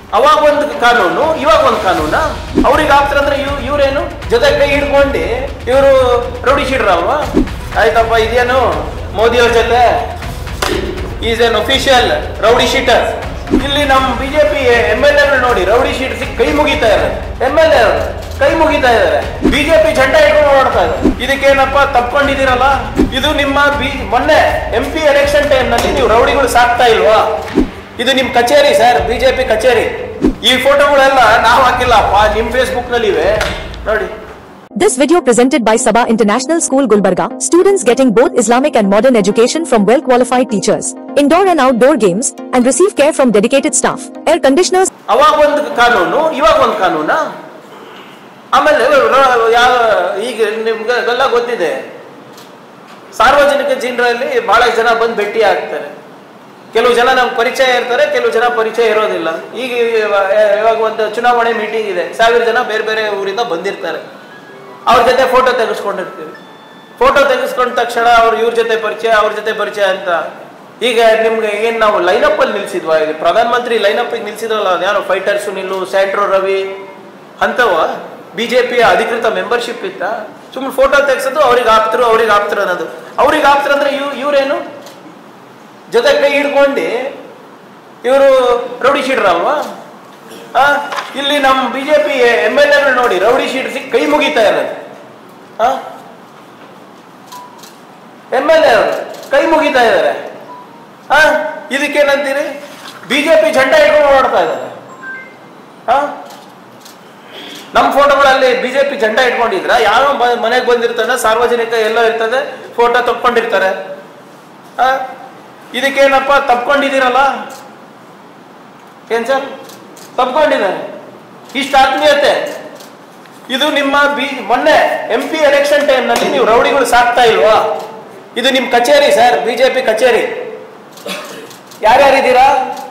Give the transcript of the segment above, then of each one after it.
ಅವಾಗ ಒಂದು ಕಾನೂನು ಇವಾಗ ಒಂದು ಕಾನೂನ. ಅವ್ರಿಗೆ ಆಗ್ತಾರಂದ್ರೆ ಇವ್ರೇನು ಜೊತೆ ಕೈ ಹಿಡ್ಕೊಂಡು ಇವರು ರೌಡಿ ಶೀಟರ್ ಅಲ್ವಾ? ಆಯ್ತಪ್ಪ, ಇದೇನು ಮೋದಿ ಅವ್ರ ಜೊತೆ is an official rowdy sheeter. ಇಲ್ಲಿ ನಮ್ಮ ಬಿಜೆಪಿ MLA ನೋಡಿ ರೌಡಿ ಶೀಟರ್ ಸಿಕ್ಕಿ ಕೈ ಮುಗಿತಾ ಇದ್ದಾರೆ. MLA ಕೈ ಮುಗಿತಾ ಇದ್ದಾರೆ, ಬಿಜೆಪಿ ಜೆಂಡಾ ಇಟ್ಕೊಂಡು ಓಡ್ತಾ ಇದ್ದಾರೆ. ಇದಕ್ಕೇನಪ್ಪ ತಪ್ಕೊಂಡಿದ್ದೀರಲ್ಲ? ಇದು ನಿಮ್ಮ ಮೊನ್ನೆ MP ಎಲೆಕ್ಷನ್ ಟೈಮ್ ನಲ್ಲಿ ನೀವು ರೌಡಿಗಳು ಸಾಕ್ತಾ ಇಲ್ವಾ? ಇದು ನಿಮ್ ಕಚೇರಿ ಸರ್, ಬಿಜೆಪಿ ಕಚೇರಿ. ಈ ಫೋಟೋಗಳೆಲ್ಲ ನಾವು ಹಾಕಿಲ್ಲಪ್ಪ, ನಿಮ್ ಫೇಸ್ಬುಕ್ ನಲ್ಲಿ ಇವೆ ನೋಡಿ. This video presented by Sabha International School Gulbarga, students getting both Islamic and modern education from well-qualified teachers, indoor and outdoor games, and receive care from dedicated staff, air conditioners. ಅವಾಗ ಒಂದು ಕಾನೂನು ಇವಾಗ ಒಂದು ಕಾನೂನ. ಆಮೇಲೆ ಈಗ ನಿಮ್ಗೆಲ್ಲ ಗೊತ್ತಿದೆ, ಸಾರ್ವಜನಿಕ ಜನರಲ್ಲಿ ಬಹಳ ಜನ ಬಂದು ಭೇಟಿ ಆಗ್ತಾರೆ. ಕೆಲವು ಜನ ನಮ್ಗೆ ಪರಿಚಯ ಇರ್ತಾರೆ, ಕೆಲವು ಜನ ಪರಿಚಯ ಇರೋದಿಲ್ಲ. ಈಗ ಇವಾಗ ಒಂದು ಚುನಾವಣೆ ಮೀಟಿಂಗ್ ಇದೆ, 1000 ಜನ ಬೇರೆ ಬೇರೆ ಊರಿಂದ ಬಂದಿರ್ತಾರೆ. ಅವ್ರ ಜೊತೆ ಫೋಟೋ ತೆಗೆಸ್ಕೊಂಡಿರ್ತೀವಿ. ಫೋಟೋ ತೆಗೆಸ್ಕೊಂಡ ತಕ್ಷಣ ಅವ್ರು ಇವ್ರ ಜೊತೆ ಪರಿಚಯ, ಅವ್ರ ಜೊತೆ ಪರಿಚಯ ಅಂತ. ಈಗ ನಿಮ್ಗೆ ಏನ್ ನಾವು ಲೈನಪ್ ಅಲ್ಲಿ ನಿಲ್ಸಿದ್ವಾ? ಈಗ ಪ್ರಧಾನಮಂತ್ರಿ ಲೈನಪ್ ನಿಲ್ಸಿದ್ರಲ್ಲ, ಯಾರು ಫೈಟರ್ ಸುನಿಲ್, ಸ್ಯಾಂಟ್ರೋ ರವಿ ಅಂತವ ಬಿಜೆಪಿಯ ಅಧಿಕೃತ ಮೆಂಬರ್ಶಿಪ್ ಇತ್ತ? ಸುಮ್ಮನೆ ಫೋಟೋ ತೆಗೆಸೋದು, ಅವ್ರಿಗೆ ಆಗ್ತರು ಅನ್ನೋದು. ಅವ್ರಿಗೆ ಆಗ್ತಾರೆ ಅಂದ್ರೆ ಇವ್ರೇನು ಜೊತೆ ಕೈ ಹಿಡ್ಕೊಂಡು ಇವರು ರೌಡಿ ಶೀಟರ್ ಅಲ್ವಾ? ಇಲ್ಲಿ ನಮ್ಮ ಬಿಜೆಪಿ MLA ನೋಡಿ ರೌಡಿ ಶೀಟರ್ ಸಿಕ್ಕಿ ಕೈ ಮುಗಿತಾ ಇರೋದು. MLA ಕೈ ಮುಗಿತಾ ಇದ್ದಾರೆ. ಇದಕ್ಕೇನಂತೀರಿ? ಬಿಜೆಪಿ ಜೆಂಡಾ ಇಟ್ಕೊಂಡು ಓಡ್ತಾ ಇದ್ದಾರೆ. ನಮ್ಮ ಫೋಟೋಗಳಲ್ಲಿ ಬಿಜೆಪಿ ಜೆಂಡಾ ಇಟ್ಕೊಂಡಿದ್ರ? ಯಾರೋ ಮನೆಗೆ ಬಂದಿರ್ತಾನೆ, ಸಾರ್ವಜನಿಕ ಎಲ್ಲೋ ಇರ್ತದೆ, ಫೋಟೋ ತಕ್ಕೊಂಡಿರ್ತಾರೆ. ಇದಕ್ಕೇನಪ್ಪ ತಪ್ಕೊಂಡಿದ್ದೀರಲ್ಲ? ಏನ್ ಸರ್ ತಪ್ಕೊಂಡಿದ್ದಾರೆ? ಇಷ್ಟ ಆತ್ಮೀಯತೆ. ಇದು ನಿಮ್ಮ ಮೊನ್ನೆ MP ಎಲೆಕ್ಷನ್ ಟೈಮ್ ನಲ್ಲಿ ನೀವು ರೌಡಿಗಳು ಸಾಕ್ತಾ ಇಲ್ವಾ? ಇದು ನಿಮ್ ಕಚೇರಿ ಸರ್, ಬಿಜೆಪಿ ಕಚೇರಿ. ಯಾರ್ಯಾರಿದ್ದೀರಾ?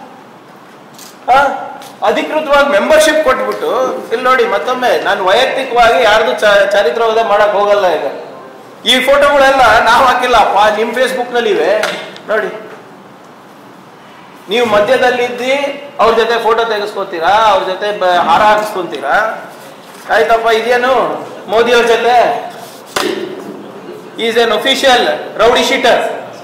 ಅಧಿಕೃತವಾಗಿ ಮೆಂಬರ್ಶಿಪ್ ಕೊಟ್ಬಿಟ್ಟು ಇಲ್ಲಿ ನೋಡಿ. ಮತ್ತೊಮ್ಮೆ ನಾನು ವೈಯಕ್ತಿಕವಾಗಿ ಯಾರ್ದು ಚಾರಿತ್ರ್ಯವಧೆ ಮಾಡಕ್ ಹೋಗಲ್ಲ. ಈಗ ಈ ಫೋಟೋಗಳೆಲ್ಲ ನಾವು ಹಾಕಿಲ್ಲಪ್ಪ, ನಿಮ್ ಫೇಸ್ಬುಕ್ ನಲ್ಲಿ ಇವೆ ನೋಡಿ. ನೀವು ಮಧ್ಯದಲ್ಲಿದ್ದಿ ಅವ್ರ ಜೊತೆ ಫೋಟೋ ತೆಗೆಸ್ಕೊತೀರಾ, ಅವ್ರ ಜೊತೆ ಹಾರ ಹಾಕಿಸ್ಕೊಂತೀರಾ. ಆಯ್ತಪ್ಪ, ಇದೇನು ಮೋದಿ ಅವ್ರ ಜೊತೆ is an official rowdy sheeter.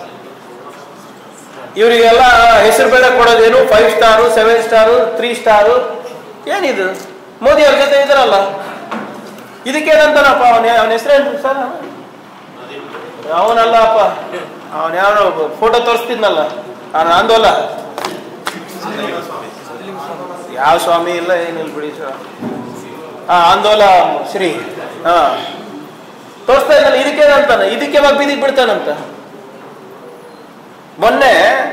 ಇವರಿಗೆಲ್ಲ ಹೆಸರು ಬೇರೆ ಕೊಡೋದೇನು 5 ಸ್ಟಾರು, 7 ಸ್ಟಾರು, 3 ಸ್ಟಾರು. ಏನಿದು? ಮೋದಿ ಅವ್ರ ಜೊತೆ ಇದ್ರಲ್ಲ, ಇದಕ್ಕೇನಂತಾನಪ್ಪ? ಅವನ ಹೆಸರೇನು ಸರ್? ಅವನಲ್ಲಪ್ಪ, ಅವನ ಯಾವ ಫೋಟೋ ತೋರಿಸ್ತಿದ್ನಲ್ಲ, ಆಂದೋಲ ಯಾವ ಸ್ವಾಮಿ ಇಲ್ಲ, ಏನಿಲ್ಲ ಬಿಡಿ ಸರ್. ಆಂದೋಲ ಶ್ರೀ ತೋರಿಸ್ತಾ ಇದ್ದಾನೆ. ಇದಕ್ಕೇನಂತಾನ? ಇದಕ್ಕೆ ಬೀದಿಗೆ ಬಿಡ್ತಾನಂತ. ಮೊನ್ನೆ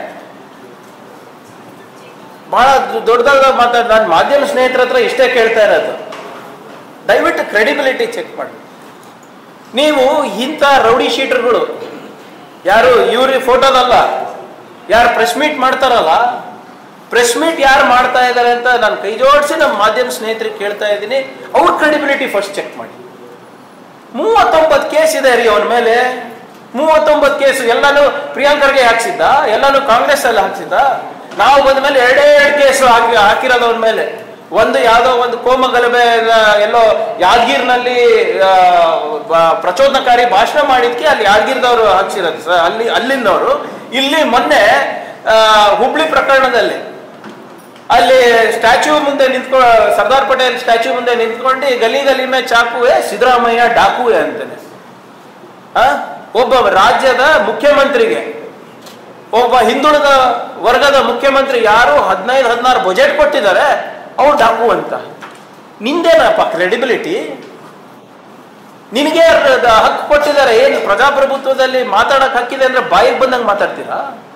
ಬಹಳ ದೊಡ್ಡದಾಗ ನಾನು ಮಾಧ್ಯಮ ಸ್ನೇಹಿತರ ಹತ್ರ ಇಷ್ಟೇ ಕೇಳ್ತಾ ಇರೋದು, ದಯವಿಟ್ಟು ಕ್ರೆಡಿಬಿಲಿಟಿ ಚೆಕ್ ಮಾಡಿ. ನೀವು ಇಂಥ ರೌಡಿ ಶೀಟರ್ಗಳು ಯಾರು ಇವ್ರ ಫೋಟೋದಲ್ಲ, ಯಾರು ಪ್ರೆಸ್ ಮೀಟ್ ಮಾಡ್ತಾರಲ್ಲ, ಪ್ರೆಸ್ ಮೀಟ್ ಯಾರು ಮಾಡ್ತಾ ಇದ್ದಾರೆ ಅಂತ ನಾನು ಕೈ ಜೋಡಿಸಿ ನಮ್ಮ ಮಾಧ್ಯಮ ಸ್ನೇಹಿತರಿಗೆ ಕೇಳ್ತಾ ಇದ್ದೀನಿ. ಅವ್ರ ಕ್ರೆಡಿಬಿಲಿಟಿ ಫಸ್ಟ್ ಚೆಕ್ ಮಾಡಿ. 39 ಕೇಸ್ ಇದೆ ರೀ ಅವನ ಮೇಲೆ. 39 ಕೇಸು. ಎಲ್ಲಾನು ಪ್ರಿಯಾಂಕರ್ಗೆ ಹಾಕ್ಸಿದ್ದ, ಎಲ್ಲಾನು ಕಾಂಗ್ರೆಸ್ ಅಲ್ಲಿ ಹಾಕ್ಸಿದ್ದ. ನಾವು ಬಂದ ಮೇಲೆ 2 ಕೇಸು ಹಾಕಿರೋದು ಅವನ ಮೇಲೆ. ಒಂದು ಯಾವ್ದೋ ಒಂದು ಕೋಮಗಲಭೆ ಎಲ್ಲೋ ಯಾದಗಿರಿನಲ್ಲಿ ಪ್ರಚೋದನಕಾರಿ ಭಾಷಣ ಮಾಡಿದ್ಕೆ ಅಲ್ಲಿ ಯಾದಗಿರಿದವರು ಹಾಕ್ಸಿರೋದು ಸರ್, ಅಲ್ಲಿಂದವರು. ಇಲ್ಲಿ ಮೊನ್ನೆ ಹುಬ್ಳಿ ಪ್ರಕರಣದಲ್ಲಿ ಅಲ್ಲಿ ಸ್ಟ್ಯಾಚ್ಯೂ ಮುಂದೆ ಸರ್ದಾರ್ ಪಟೇಲ್ ಸ್ಟ್ಯಾಚ್ಯೂ ಮುಂದೆ ನಿಂತ್ಕೊಂಡು ಗಲಿ ಗಲಿ ಮೇ ಚಾಕುವೆ ಸಿದ್ದರಾಮಯ್ಯ ಡಾಕುವೆ ಅಂತಾನೆ. ಒಬ್ಬ ರಾಜ್ಯದ ಮುಖ್ಯಮಂತ್ರಿಗೆ, ಒಬ್ಬ ಹಿಂದುಳಿದ ವರ್ಗದ ಮುಖ್ಯಮಂತ್ರಿ ಯಾರು 15-16 ಬಜೆಟ್ ಕೊಟ್ಟಿದ್ದಾರೆ, ಅವ್ರು ಡಾಕು ಅಂತ. ನಿಂದೇನಪ್ಪ ಕ್ರೆಡಿಬಿಲಿಟಿ? ನಿನಗೆ ಹಕ್ಕು ಕೊಟ್ಟಿದ್ದಾರೆ. ಏನು ಪ್ರಜಾಪ್ರಭುತ್ವದಲ್ಲಿ ಮಾತಾಡಕ್ ಹಕ್ಕಿದೆ ಅಂದ್ರೆ ಬಾಯಿಗೆ ಬಂದಂಗೆ ಮಾತಾಡ್ತೀರಾ?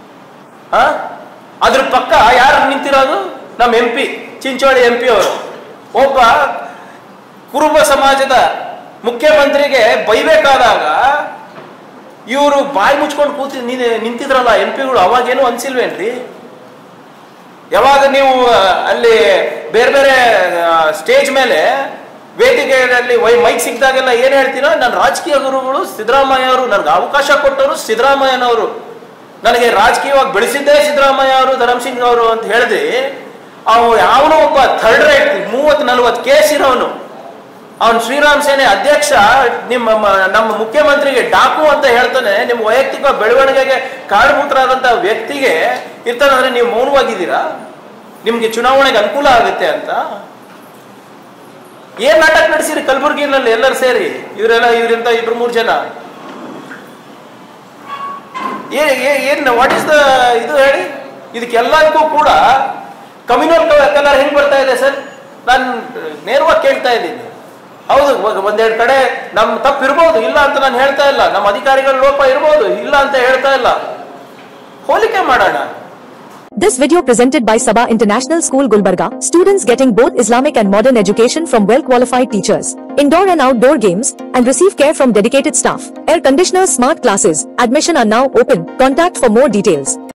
ಅದ್ರ ಪಕ್ಕ ಯಾರು ನಿಂತಿರೋದು? ನಮ್ಮ MP, ಚಿಂಚೋಳಿ MP ಅವರು. ಒಬ್ಬ ಕುರುಬ ಸಮಾಜದ ಮುಖ್ಯಮಂತ್ರಿಗೆ ಬೈಬೇಕಾದಾಗ ಇವರು ಬಾಯಿ ಮುಚ್ಕೊಂಡು ನಿಂತಿದ್ರಲ್ಲ MP ಗಳು. ಅವಾಗೇನು ಅನ್ಸಿಲ್ವೇನ್ರಿ? ಯಾವಾಗ ನೀವು ಅಲ್ಲಿ ಬೇರೆ ಬೇರೆ ಸ್ಟೇಜ್ ಮೇಲೆ ವೇದಿಕೆಯಲ್ಲಿ ಮೈಕ್ ಸಿಕ್ಕಿದಾಗೆಲ್ಲ ಏನ್ ಹೇಳ್ತೀರೋ, ನನ್ನ ರಾಜಕೀಯ ಗುರುಗಳು ಸಿದ್ದರಾಮಯ್ಯ ಅವರು, ನನಗೆ ಅವಕಾಶ ಕೊಟ್ಟವರು ಸಿದ್ದರಾಮಯ್ಯನವರು, ನನಗೆ ರಾಜಕೀಯವಾಗಿ ಬೆಳೆಸಿದ್ದೇ ಸಿದ್ದರಾಮಯ್ಯ ಅವರು, ಧರ್ಮಸಿಂಗ್ ಅವರು ಅಂತ ಹೇಳಿದ್ರಿ. ಅವನು ಒಬ್ಬ ಥರ್ಡ್ ರೈಟ್ 30-40 ಕೇಸ್ ಇರೋನು, ಅವನು ಶ್ರೀರಾಮ್ ಸೇನೆ ಅಧ್ಯಕ್ಷ, ನಮ್ಮ ಮುಖ್ಯಮಂತ್ರಿಗೆ ಡಾಕು ಅಂತ ಹೇಳ್ತಾನೆ. ನಿಮ್ಮ ವೈಯಕ್ತಿಕ ಬೆಳವಣಿಗೆಗೆ ಕಾರಣಭೂತರಾದಂತಹ ವ್ಯಕ್ತಿಗೆ ಇರ್ತಾನಂದ್ರೆ ನೀವು ಮೌನವಾಗಿದ್ದೀರಾ? ನಿಮ್ಗೆ ಚುನಾವಣೆಗೆ ಅನುಕೂಲ ಆಗುತ್ತೆ ಅಂತ ಏನ್ ನಾಟಕ ನಡೆಸಿರಿ ಕಲಬುರಗಿನಲ್ಲಿ ಎಲ್ಲರೂ ಸೇರಿ? ಇವರಿಂದ 2-3 ಜನ ಏನ್ ವಾಟ್ ಇಸ್ ದ ಇದು ಹೇಳಿ? ಇದಕ್ಕೆಲ್ಲರಿಗೂ ಕೂಡ ಕಮ್ಯುನಲ್ ಕಲರ್ ಹೆಂಗ್ ಬರ್ತಾ ಇದೆ ಸರ್? ನಾನು ನೇರವಾಗಿ ಕೇಳ್ತಾ ಇದ್ದೀನಿ. ಹೌದು, ಒಂದೆರಡು ಕಡೆ ನಮ್ ತಪ್ಪು ಇರ್ಬೋದು, ಇಲ್ಲ ಅಂತ ನಾನು ಹೇಳ್ತಾ ಇಲ್ಲ. ನಮ್ಮ ಅಧಿಕಾರಿಗಳ ಲೋಪ ಇರ್ಬೋದು, ಇಲ್ಲ ಅಂತ ಹೇಳ್ತಾ ಇಲ್ಲ. ಹೋಲಿಕೆ ಮಾಡೋಣ. This video presented by Sabha International School Gulbarga, students getting both Islamic and modern education from well-qualified teachers, indoor and outdoor games, and receive care from dedicated staff. Air conditioners, smart classes, admission are now open. Contact for more details.